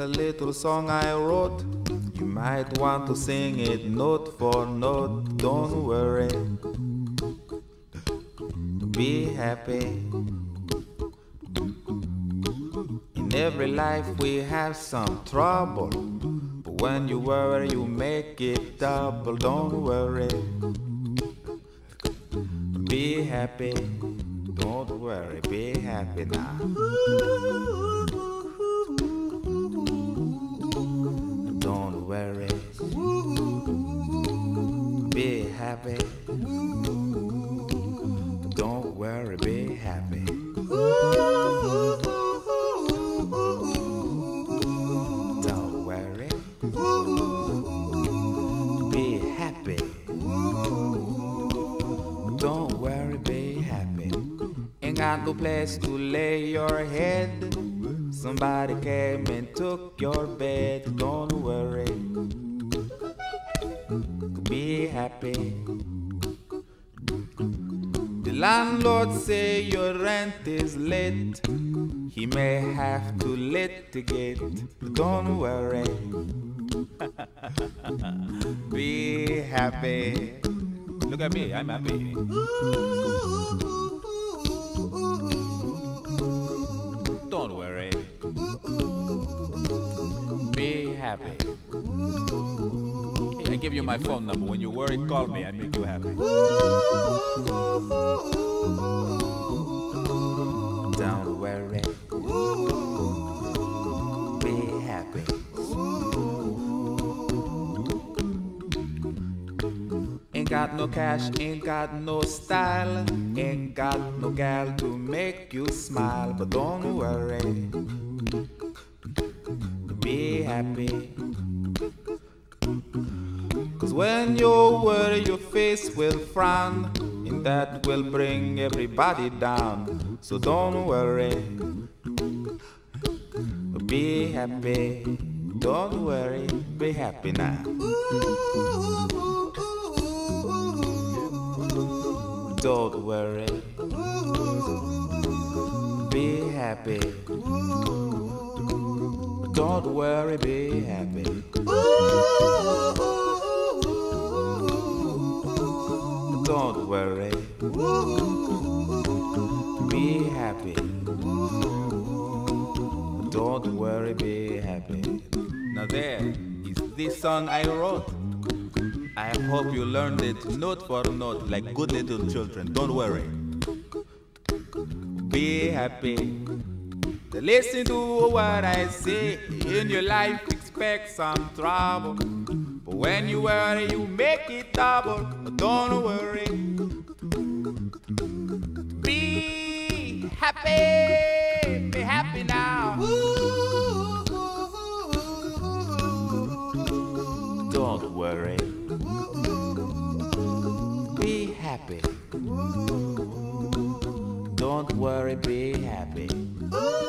little song I wrote. You might want to sing it note for note. Don't worry, be happy. In every life we have some trouble, but when you worry you make it double. Don't worry, be happy. Don't worry, be happy now. Don't worry, be happy. Don't worry, be happy. Don't worry, be happy. Don't worry, be happy. Ain't got no place to lay your head. Somebody came and took your bed. Don't worry, be happy. The landlord say your rent is late. He may have to litigate. Don't worry, be happy. Look at me, I'm happy. Don't worry, be happy. Hey, I give you my phone number. When you worry, call me. I make you happy. Don't worry, be happy. Ain't got no cash, ain't got no style, ain't got no gal to make you smile. But don't worry, be happy. Cause when you worry your face will frown, and that will bring everybody down. So don't worry, be happy. Don't worry, be happy now. Don't worry, be happy. Don't worry, be happy. Don't worry, be happy. Don't worry, be happy. Now there is this song I wrote. I hope you learned it note for note like good little children. Don't worry, be happy. Listen to what I say. In your life expect some trouble, but when you worry you make it double. Don't worry, be happy. Be happy now. Don't worry, be happy. Don't worry, be happy.